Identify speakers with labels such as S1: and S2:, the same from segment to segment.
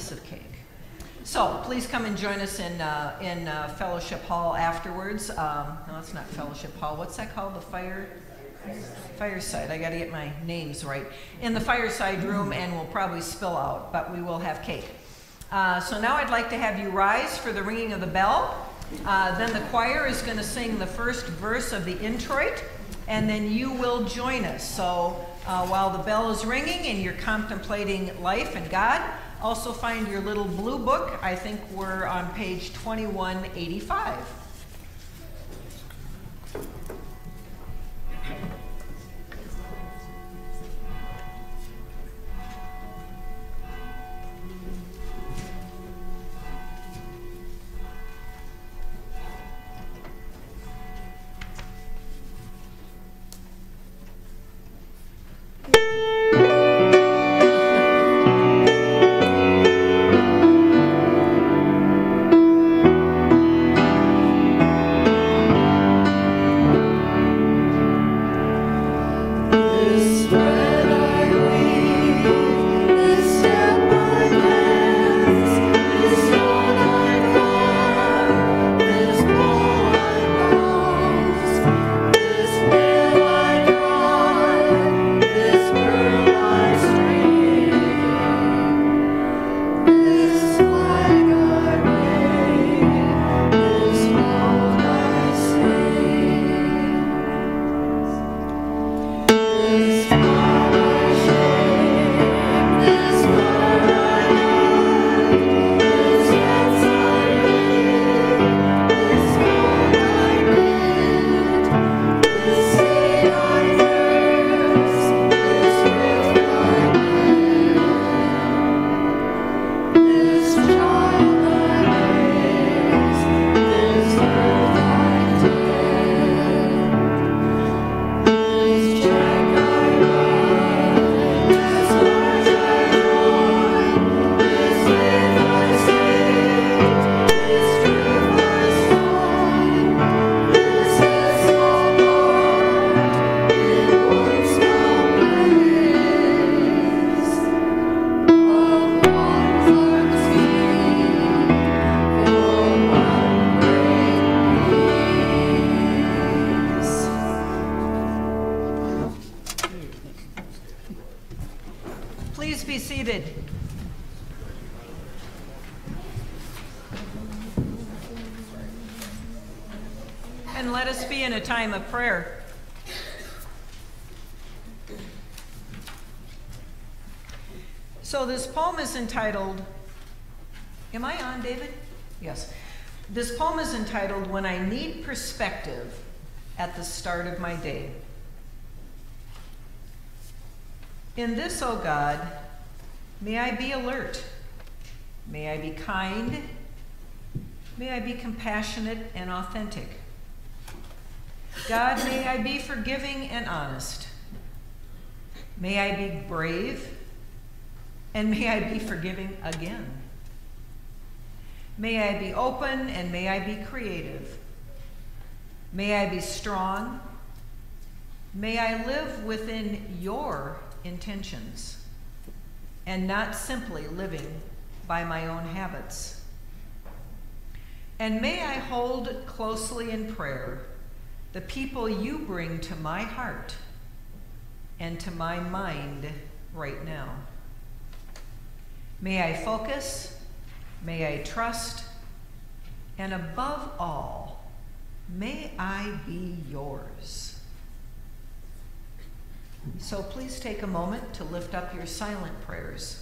S1: piece of cake. So please come and join us in Fellowship Hall afterwards. No, it's not Fellowship Hall. What's that called? The Fireside. I got to get my names right. In the Fireside room, and we'll probably spill out, but we will have cake. So now I'd like to have you rise for the ringing of the bell. Then the choir is going to sing the first verse of the introit, and then you will join us. So while the bell is ringing and you're contemplating life and God, also find your little blue book. I think we're on page 2185. Please be seated. And let us be in a time of prayer. So this poem is entitled, am I on, David? Yes. This poem is entitled, When I Need Perspective at the Start of My Day. In this, O God, may I be alert. May I be kind. May I be compassionate and authentic. God, may I be forgiving and honest. May I be brave, and may I be forgiving again. May I be open, and may I be creative. May I be strong. May I live within your intentions and not simply living by my own habits. And may I hold closely in prayer the people you bring to my heart and to my mind right now. May I focus, may I trust, and above all, may I be yours. So please take a moment to lift up your silent prayers.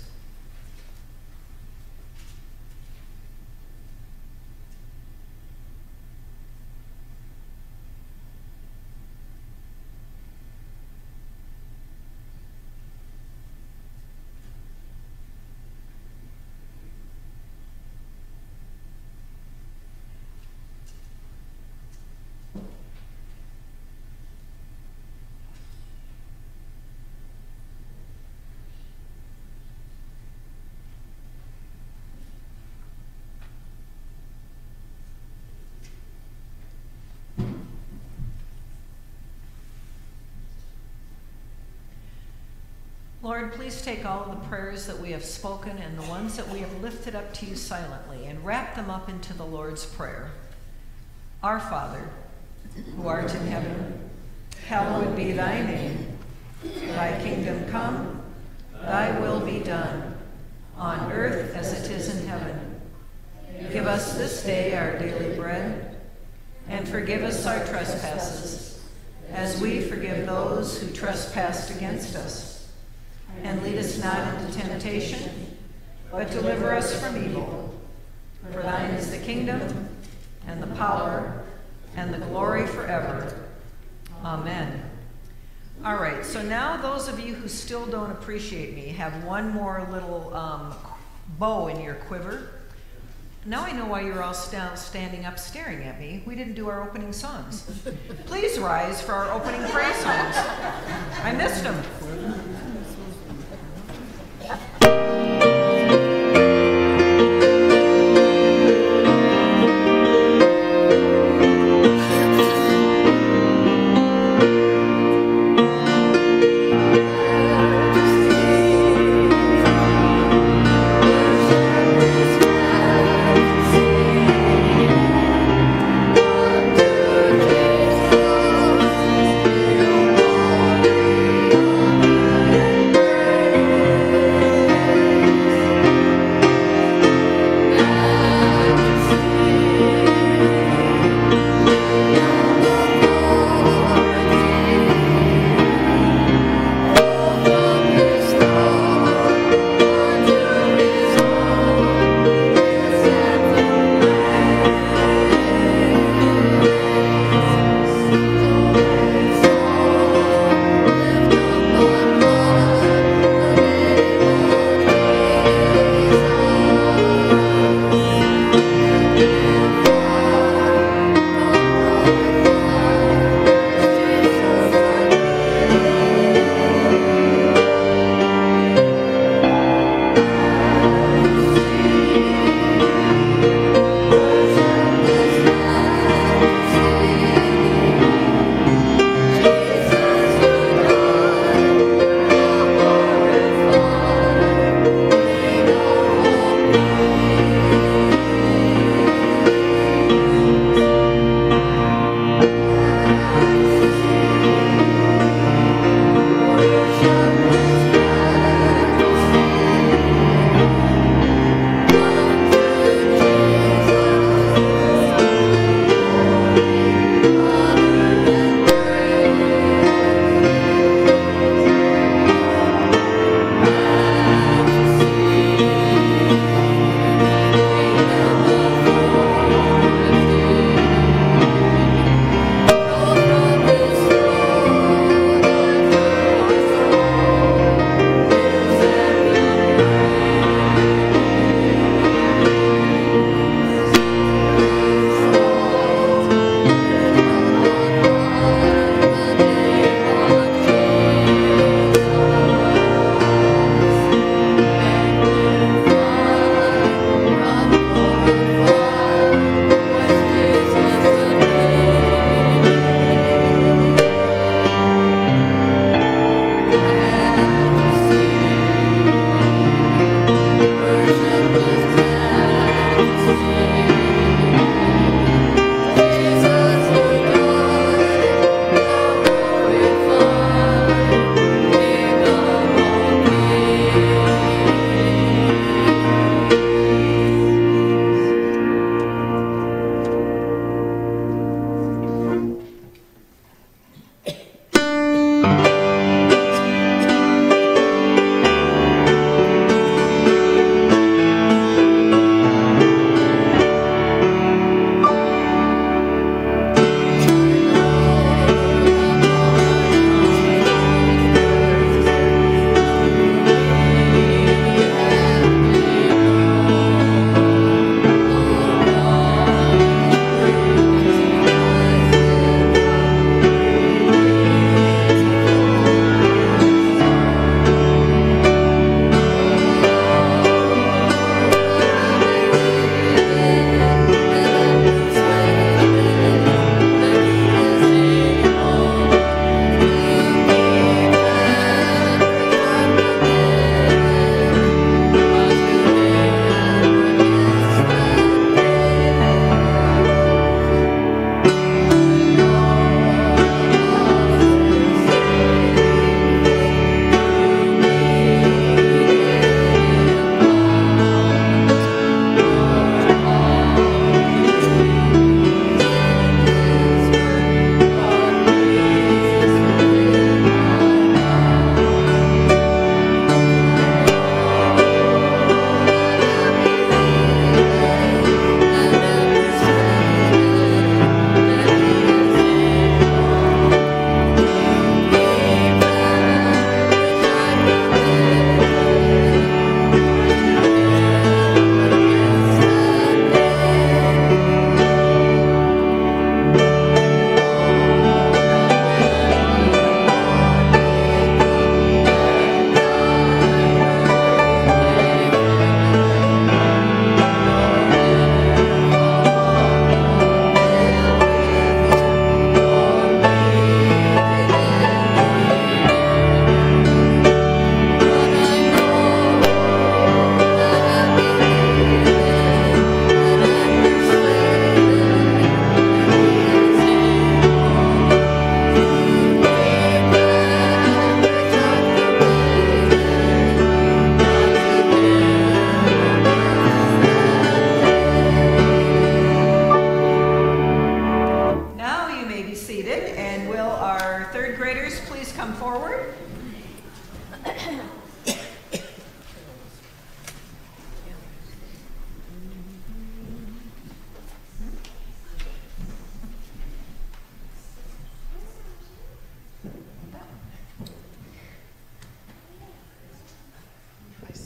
S1: Lord, please take all of the prayers that we have spoken and the ones that we have lifted up to you silently and wrap them up into the Lord's Prayer. Our Father, who art in heaven, hallowed be thy name. Thy kingdom come, thy will be done, on earth as it is in heaven. Give us this day our daily bread, and forgive us our trespasses, as we forgive those who trespass against us. And lead us not into temptation, but deliver us from evil. For thine is the kingdom, and the power, and the glory forever. Amen. All right, so now those of you who still don't appreciate me have one more little bow in your quiver. Now I know why you're all standing up staring at me. We didn't do our opening songs. Please rise for our opening praise songs. I missed them.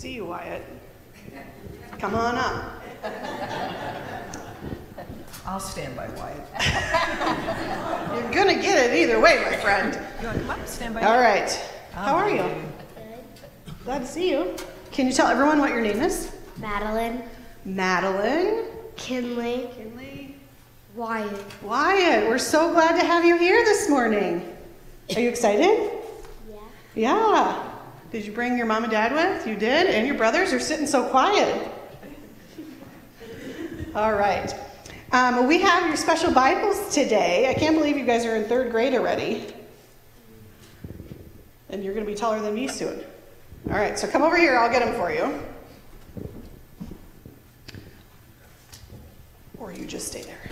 S2: see you, Wyatt. Come on up.
S1: I'll stand by Wyatt.
S2: You're going to get it either way, my friend.
S1: You want to come up? Stand by.
S2: All right. How are you?
S3: Good.
S2: Glad to see you. Can you tell everyone what your name is?
S3: Madeline.
S2: Madeline.
S3: Kinley.
S2: Kinley.
S3: Wyatt.
S2: Wyatt, we're so glad to have you here this morning. Are you excited?
S3: Yeah.
S2: Yeah. Did you bring your mom and dad with? You did? And your brothers are sitting so quiet. All right. We have your special Bibles today. I can't believe you guys are in 3rd grade already. And you're going to be taller than me soon. All right, so come over here. I'll get them for you. Or you just stay there.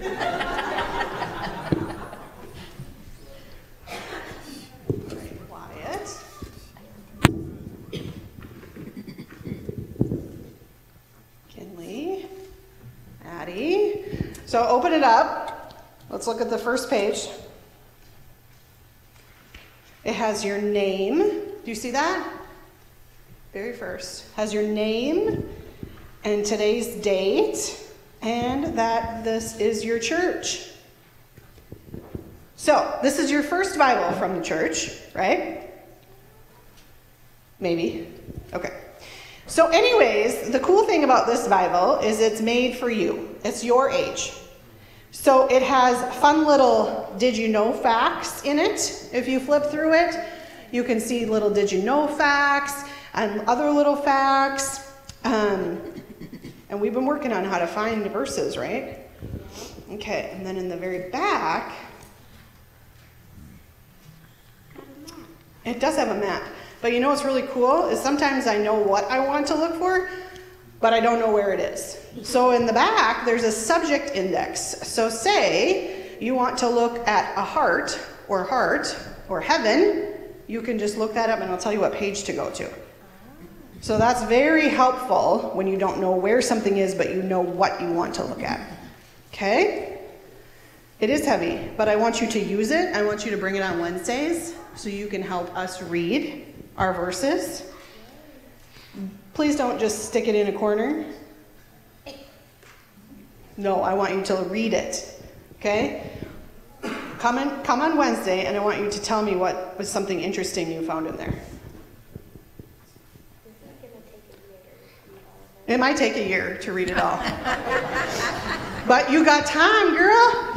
S2: Wyatt. Kinley. Addie. So open it up. Let's look at the first page. It has your name. Do you see that? Very first. Has your name and today's date, and that this is your church. So, this is your first Bible from the church, right? Maybe. Okay. So anyways, the cool thing about this Bible is it's made for you. It's your age. So it has fun little did you know facts in it. If you flip through it, you can see little did you know facts and other little facts. And we've been working on how to find verses, right? Okay, and then in the very back, it does have a map. But you know what's really cool is sometimes I know what I want to look for, but I don't know where it is. So in the back, there's a subject index. So say you want to look at a heart or heaven, you can just look that up and it'll tell you what page to go to. So that's very helpful when you don't know where something is, but you know what you want to look at. Okay? It is heavy, but I want you to use it. I want you to bring it on Wednesdays so you can help us read our verses. Please don't just stick it in a corner. No, I want you to read it. Okay? Come on Wednesday, and I want you to tell me what was something interesting you found in there. It might take a year to read it all. But you got time, girl.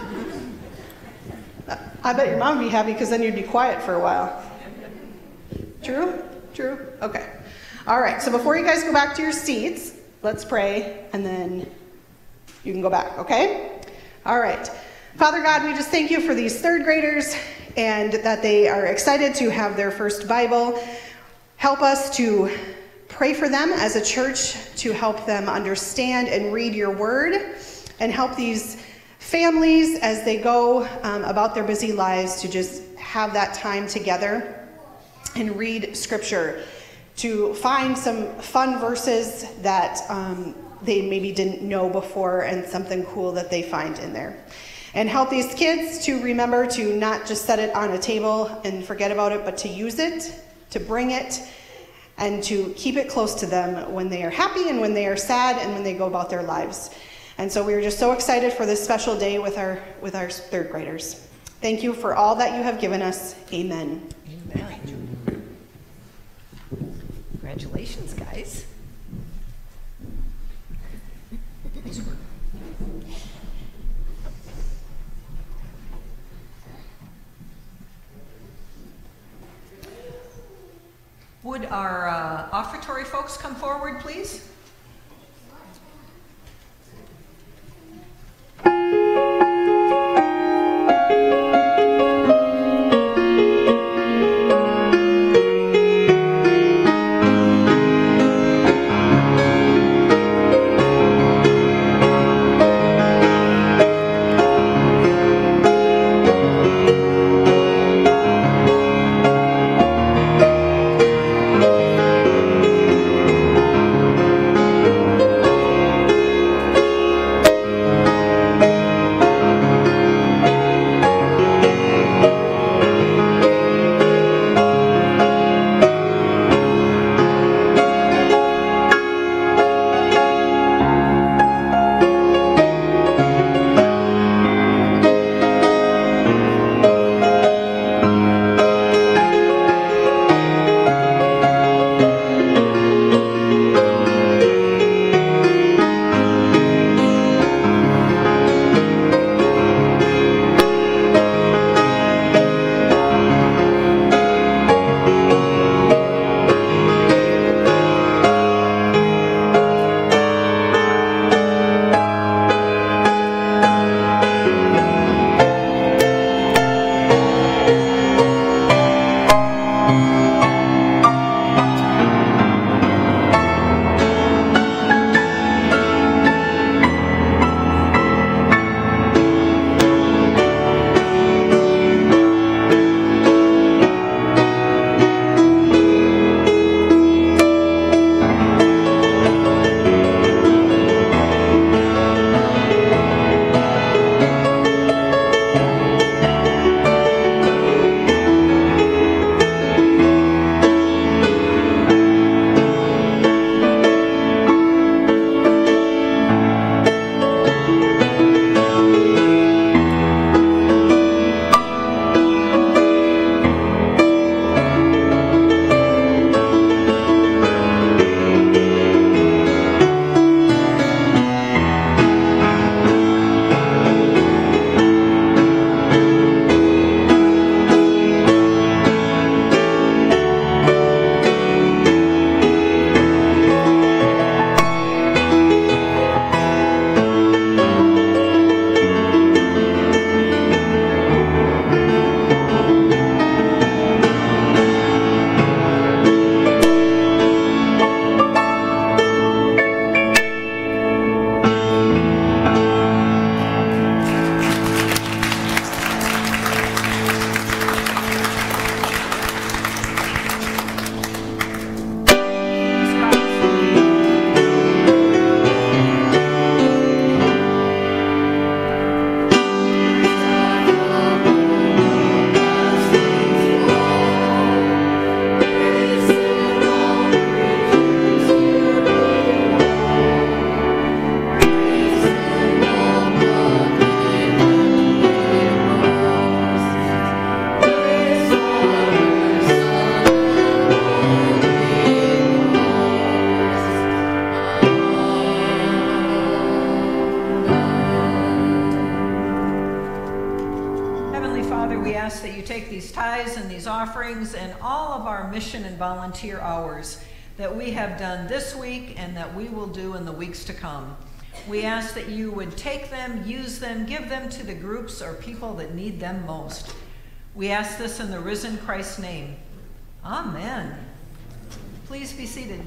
S2: I bet your mom would be happy because then you'd be quiet for a while. True? True? Okay. All right, so before you guys go back to your seats, let's pray, and then you can go back, okay? All right. Father God, we just thank you for these 3rd graders and that they are excited to have their first Bible. Help us to pray for them as a church to help them understand and read your word, and help these families as they go about their busy lives to just have that time together and read scripture, to find some fun verses that they maybe didn't know before and something cool that they find in there. And help these kids to remember to not just set it on a table and forget about it, but to use it, to bring it, and to keep it close to them when they are happy and when they are sad and when they go about their lives. And so we are just so excited for this special day with our 3rd graders. Thank you for all that you have given us. Amen.
S1: Amen. Congratulations, guys. Would our offertory folks come forward, please? ask that you take these tithes and these offerings and all of our mission and volunteer hours that we have done this week and that we will do in the weeks to come. We ask that you would take them, use them, give them to the groups or people that need them most. We ask this in the risen Christ's name. Amen. Please be seated.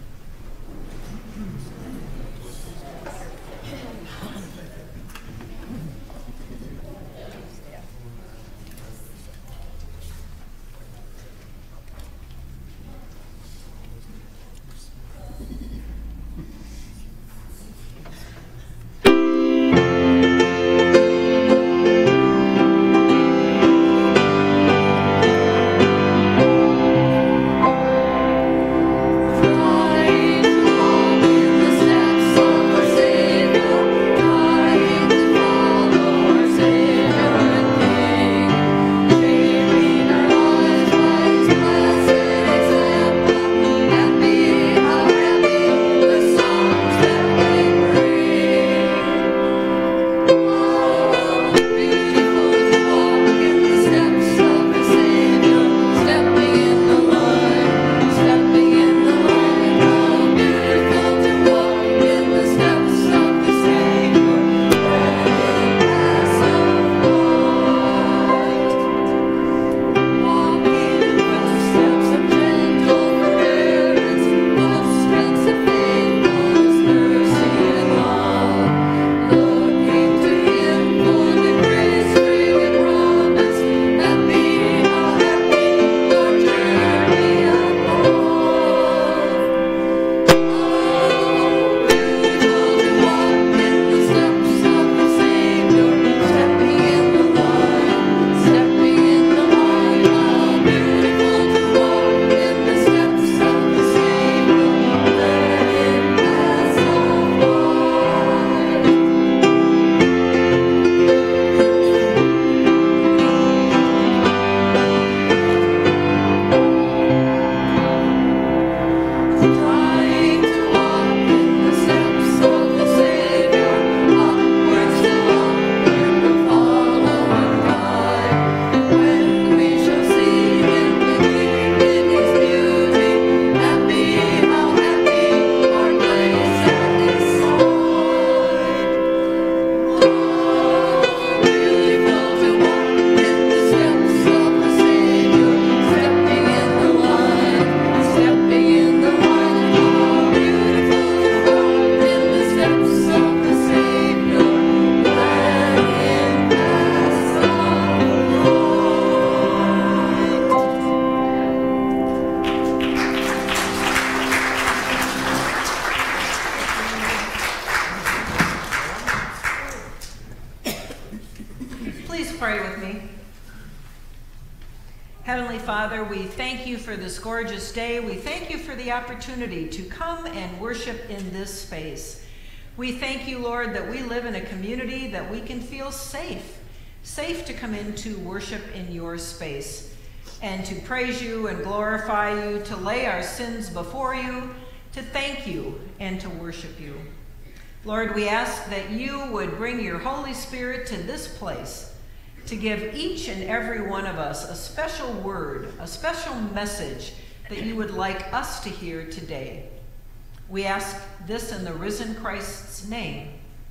S1: Heavenly Father, we thank you for this gorgeous day. We thank you for the opportunity to come and worship in this space. We thank you, Lord, that we live in a community that we can feel safe to come into worship in your space and to praise you and glorify you, to lay our sins before you, to thank you and to worship you. Lord, we ask that you would bring your Holy Spirit to this place to give each and every one of us a special word, a special message that you would like us to hear today. We ask this in the risen Christ's name.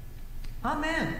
S1: Amen.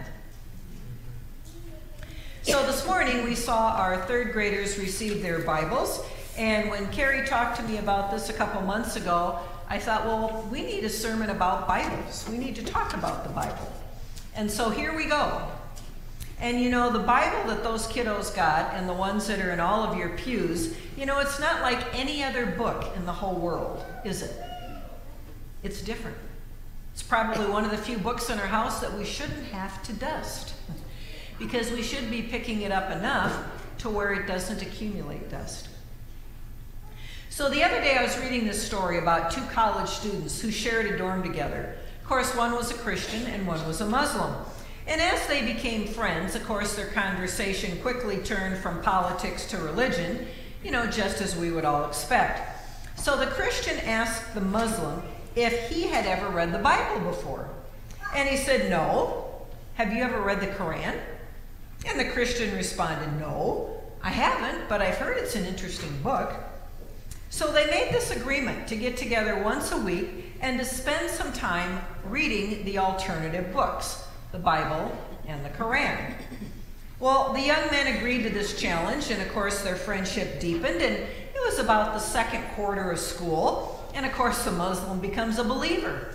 S1: So this morning we saw our third graders receive their Bibles, and when Carrie talked to me about this a couple months ago, I thought, well, we need a sermon about Bibles. We need to talk about the Bible. And so here we go. And you know, the Bible that those kiddos got and the ones that are in all of your pews, you know, it's not like any other book in the whole world, is it? It's different. It's probably one of the few books in our house that we shouldn't have to dust, because we should be picking it up enough to where it doesn't accumulate dust. So the other day I was reading this story about two college students who shared a dorm together. Of course, one was a Christian and one was a Muslim. And as they became friends, of course, their conversation quickly turned from politics to religion, you know, just as we would all expect. So the Christian asked the Muslim if he had ever read the Bible before. And he said, no. Have you ever read the Quran? And the Christian responded, no, I haven't, but I've heard it's an interesting book. So they made this agreement to get together once a week and to spend some time reading the alternative books, the Bible and the Quran. Well, the young men agreed to this challenge, and of course their friendship deepened, and it was about the second quarter of school, and of course the Muslim becomes a believer.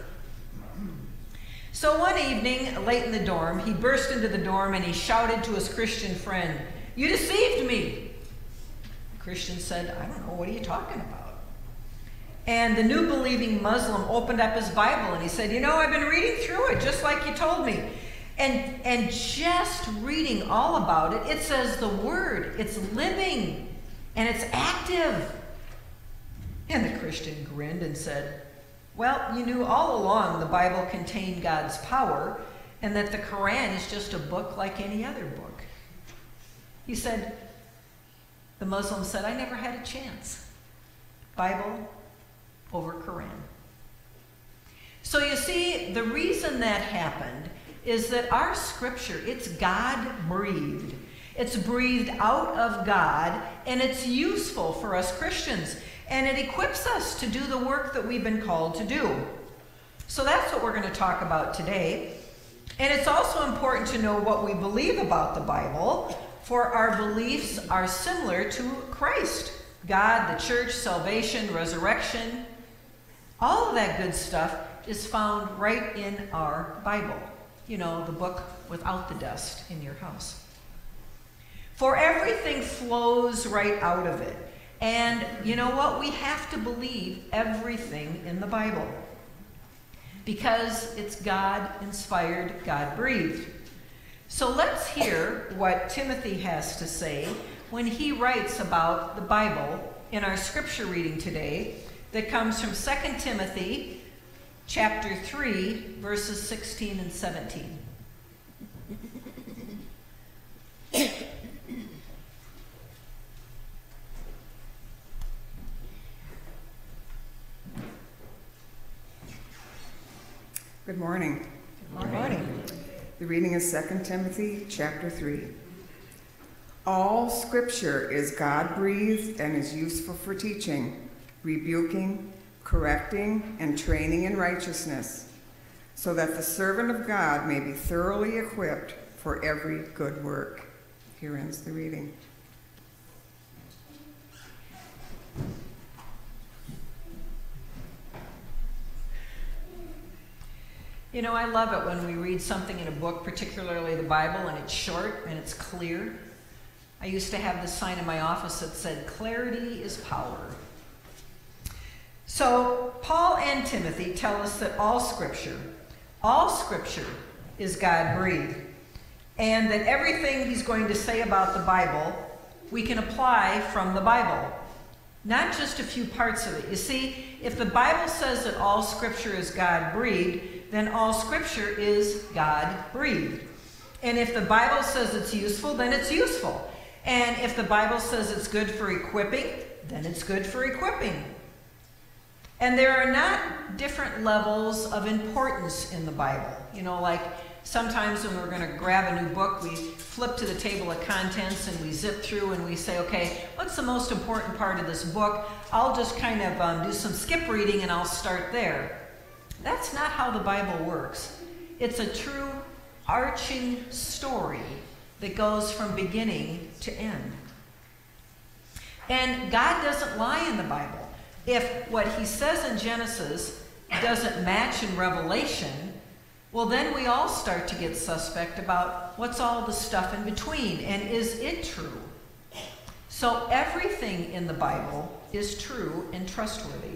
S1: So one evening, late in the dorm, he burst into the dorm and he shouted to his Christian friend, "You deceived me!" The Christian said, "I don't know, what are you talking about?" And the new believing Muslim opened up his Bible and he said, "You know, I've been reading through it just like you told me. And just reading all about it, it says the word, it's living and it's active." And the Christian grinned and said, "Well, you knew all along the Bible contained God's power and that the Quran is just a book like any other book." He said, the Muslim said, "I never had a chance. Bible over Quran." So you see, the reason that happened is that our scripture, it's God-breathed. It's breathed out of God, and it's useful for us Christians. And it equips us to do the work that we've been called to do. So that's what we're going to talk about today. And it's also important to know what we believe about the Bible, for our beliefs are similar to Christ. God, the church, salvation, resurrection, all of that good stuff is found right in our Bible. You know, the book without the dust in your house. For everything flows right out of it. And you know what? We have to believe everything in the Bible because it's God-inspired, God-breathed. So let's hear what Timothy has to say when he writes about the Bible in our scripture reading today that comes from 2 Timothy chapter 3, verses 16 and 17.
S4: Good morning.
S1: Good morning.
S4: The reading is 2 Timothy chapter 3. All scripture is God-breathed and is useful for teaching, rebuking, correcting, and training in righteousness, so that the servant of God may be thoroughly equipped for every good work. Here ends the reading.
S1: You know, I love it when we read something in a book, particularly the Bible, and it's short and it's clear. I used to have this sign in my office that said, "Clarity is power." So Paul and Timothy tell us that all scripture is God-breathed, and that everything he's going to say about the Bible, we can apply from the Bible, not just a few parts of it. You see, if the Bible says that all scripture is God-breathed, then all scripture is God-breathed. And if the Bible says it's useful, then it's useful. And if the Bible says it's good for equipping, then it's good for equipping. And there are not different levels of importance in the Bible. You know, like sometimes when we're going to grab a new book, we flip to the table of contents and we zip through and we say, okay, what's the most important part of this book? I'll just kind of do some skip reading and I'll start there. That's not how the Bible works. It's a true arching story that goes from beginning to end. And God doesn't lie in the Bible. If what he says in Genesis doesn't match in Revelation, well, then we all start to get suspect about what's all the stuff in between, and is it true? So everything in the Bible is true and trustworthy.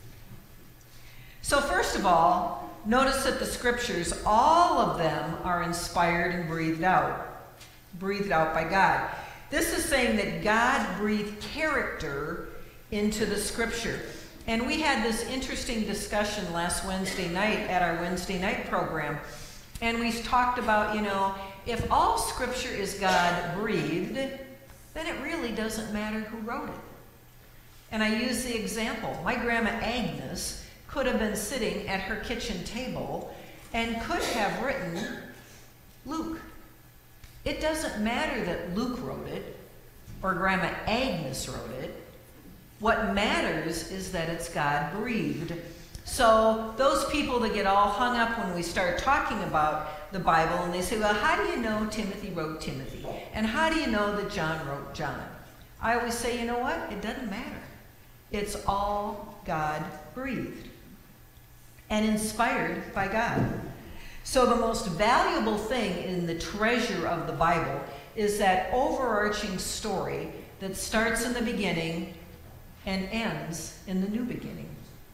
S1: So first of all, notice that the scriptures, all of them are inspired and breathed out by God. This is saying that God breathed character into the scripture. And we had this interesting discussion last Wednesday night at our Wednesday night program. And we talked about, you know, if all scripture is God-breathed, then it really doesn't matter who wrote it. And I use the example. My grandma Agnes could have been sitting at her kitchen table and could have written Luke. It doesn't matter that Luke wrote it. or Grandma Agnes wrote it. What matters is that it's God-breathed. So those people that get all hung up when we start talking about the Bible and they say, well, how do you know Timothy wrote Timothy? And how do you know that John wrote John? I always say, you know what? It doesn't matter. It's all God-breathed and inspired by God. So the most valuable thing in the treasure of the Bible is that overarching story that starts in the beginning and ends in the new beginning.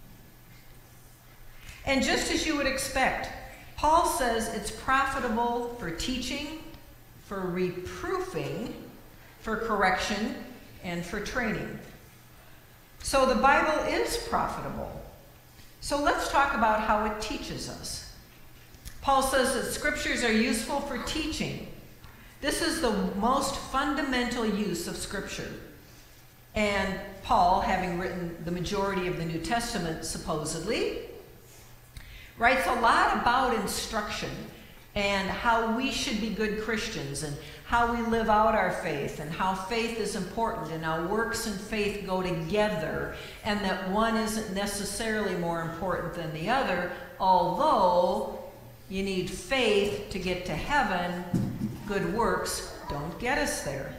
S1: And just as you would expect, Paul says it's profitable for teaching, for reproofing, for correction, and for training. So the Bible is profitable. So let's talk about how it teaches us. Paul says that scriptures are useful for teaching. This is the most fundamental use of scripture. And Paul, having written the majority of the New Testament, supposedly, writes a lot about instruction and how we should be good Christians and how we live out our faith and how faith is important and how works and faith go together and that one isn't necessarily more important than the other, although you need faith to get to heaven. Good works don't get us there.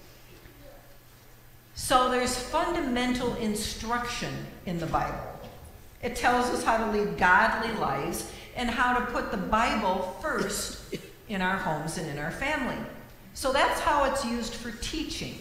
S1: So there's fundamental instruction in the Bible. It tells us how to lead godly lives and how to put the Bible first in our homes and in our family. So that's how it's used for teaching.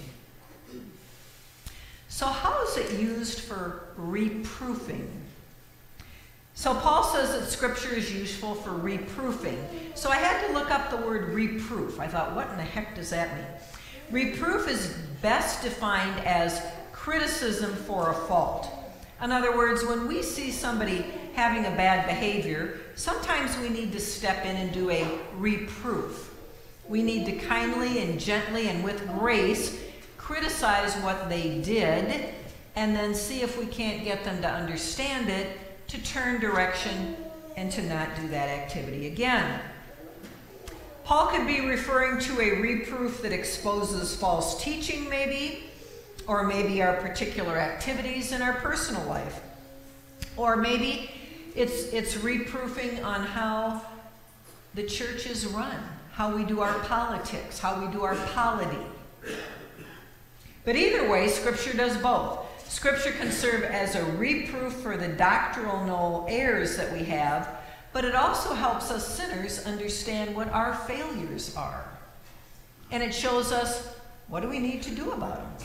S1: So how is it used for reproofing? So Paul says that scripture is useful for reproofing. So I had to look up the word reproof. I thought, what in the heck does that mean? Reproof is best defined as criticism for a fault. In other words, when we see somebody having a bad behavior, sometimes we need to step in and do a reproof. We need to kindly and gently and with grace criticize what they did and then see if we can't get them to understand it, to turn direction and to not do that activity again. Paul could be referring to a reproof that exposes false teaching maybe, or maybe our particular activities in our personal life. Or maybe it's reproofing on how the church is run, how we do our politics, how we do our polity. But either way, Scripture does both. Scripture can serve as a reproof for the doctrinal errors that we have, but it also helps us sinners understand what our failures are. And it shows us what do we need to do about them.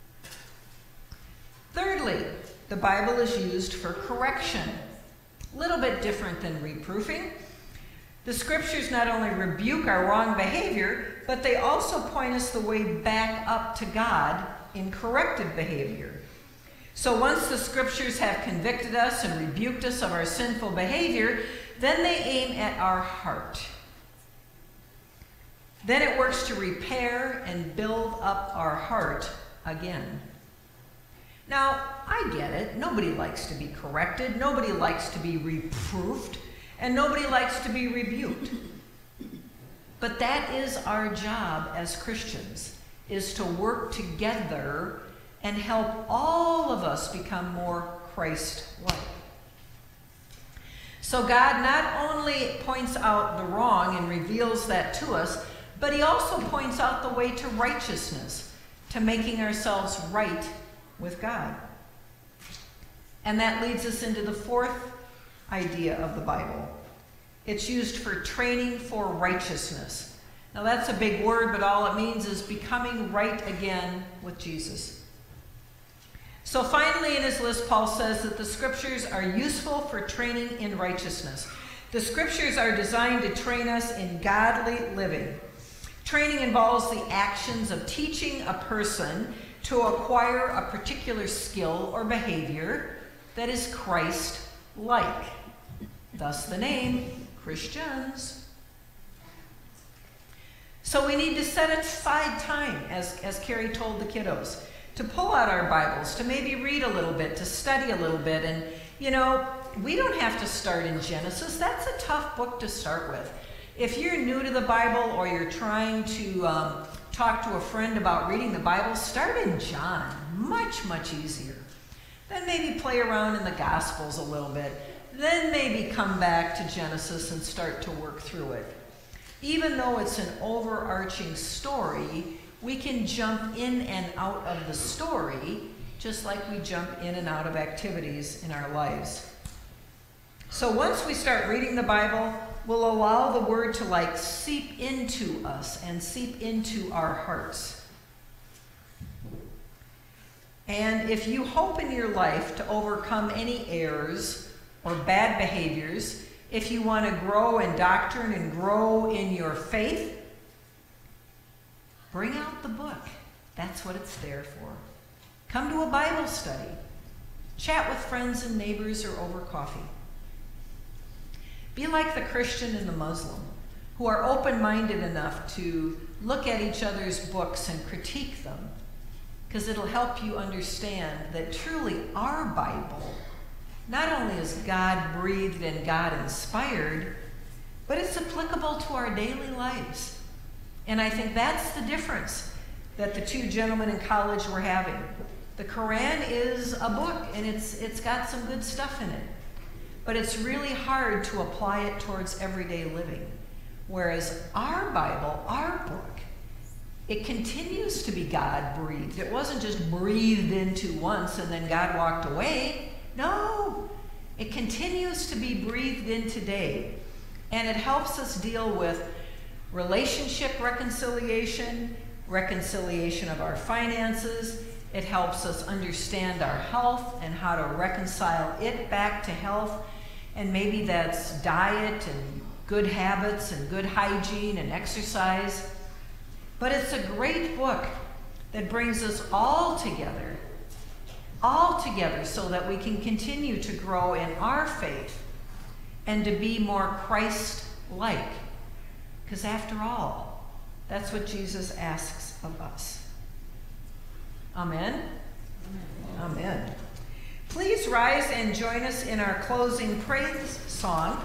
S1: Thirdly, the Bible is used for correction. A little bit different than reproofing. The scriptures not only rebuke our wrong behavior, but they also point us the way back up to God in corrected behavior. So once the scriptures have convicted us and rebuked us of our sinful behavior, then they aim at our heart. Then it works to repair and build up our heart again. Now, I get it. Nobody likes to be corrected. Nobody likes to be reproofed. And nobody likes to be rebuked. But that is our job as Christians, is to work together and help all of us become more Christ-like. So God not only points out the wrong and reveals that to us, but he also points out the way to righteousness, to making ourselves right with God. And that leads us into the fourth idea of the Bible. It's used for training for righteousness. Now that's a big word, but all it means is becoming right again with Jesus. So finally in his list, Paul says that the scriptures are useful for training in righteousness. The scriptures are designed to train us in godly living. Training involves the actions of teaching a person to acquire a particular skill or behavior that is Christ-like. Thus the name, Christians. So we need to set aside time, as Carrie told the kiddos, to pull out our Bibles, to maybe read a little bit, to study a little bit. And, you know, we don't have to start in Genesis. That's a tough book to start with. If you're new to the Bible or you're trying to talk to a friend about reading the Bible, start in John. Much, much easier. Then maybe play around in the Gospels a little bit. Then maybe come back to Genesis and start to work through it. Even though it's an overarching story, we can jump in and out of the story just like we jump in and out of activities in our lives. So once we start reading the Bible, we'll allow the Word to seep into us and seep into our hearts. And if you hope in your life to overcome any errors or bad behaviors, if you want to grow in doctrine and grow in your faith, bring out the book. That's what it's there for. Come to a Bible study. Chat with friends and neighbors or over coffee. Be like the Christian and the Muslim, who are open-minded enough to look at each other's books and critique them, because it'll help you understand that truly our Bible not only is God-breathed and God-inspired, but it's applicable to our daily lives. And I think that's the difference that the two gentlemen in college were having. The Quran is a book, and it's got some good stuff in it. But it's really hard to apply it towards everyday living. Whereas our Bible, our book, it continues to be God-breathed. It wasn't just breathed into once and then God walked away. No, it continues to be breathed in today. And it helps us deal with relationship reconciliation, reconciliation of our finances. It helps us understand our health and how to reconcile it back to health. And maybe that's diet and good habits and good hygiene and exercise. But it's a great book that brings us all together so that we can continue to grow in our faith and to be more Christ-like. Because after all, that's what Jesus asks of us. Amen? Amen. Please rise and join us in our closing praise song.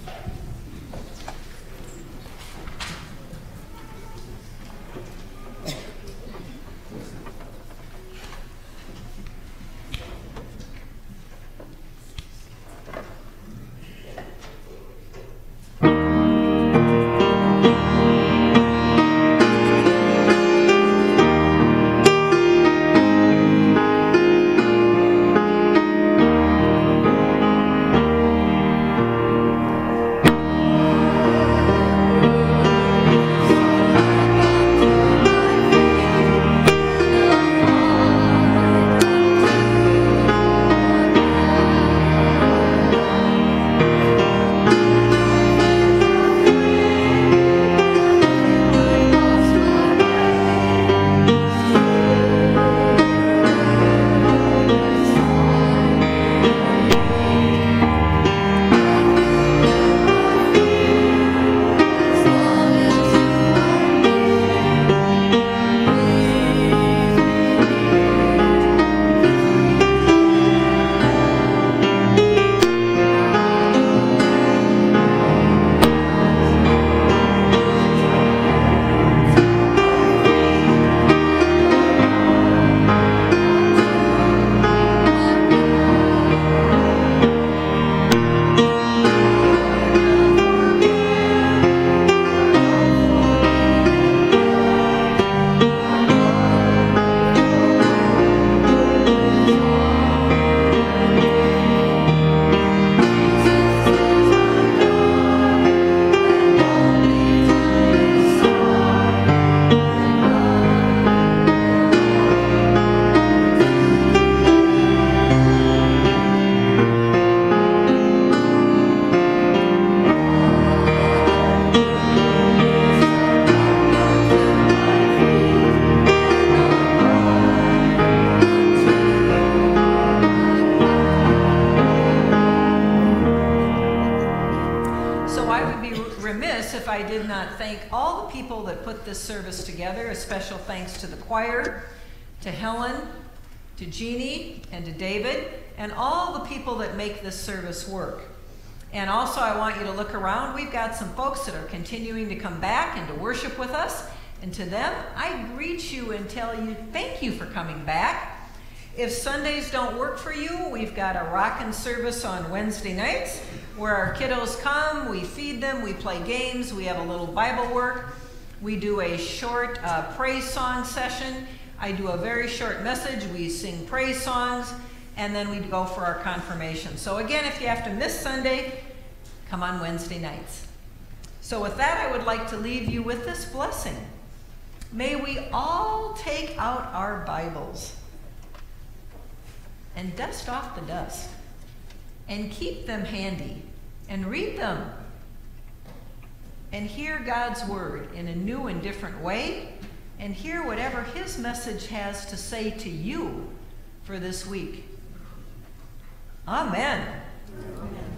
S1: I did not thank all the people that put this service together. A special thanks to the choir, to Helen, to Jeannie, and to David, and all the people that make this service work. And also I want you to look around. We've got some folks that are continuing to come back and to worship with us. And to them, I greet you and tell you thank you for coming back. If Sundays don't work for you, we've got a rockin' service on Wednesday nights where our kiddos come, we feed them, we play games, we have a little Bible work. We do a short praise song session. I do a very short message. We sing praise songs, and then we go for our confirmation. So again, if you have to miss Sunday, come on Wednesday nights. So with that, I would like to leave you with this blessing. May we all take out our Bibles and dust off the dust and keep them handy and read them and hear God's word in a new and different way and hear whatever his message has to say to you for this week. Amen.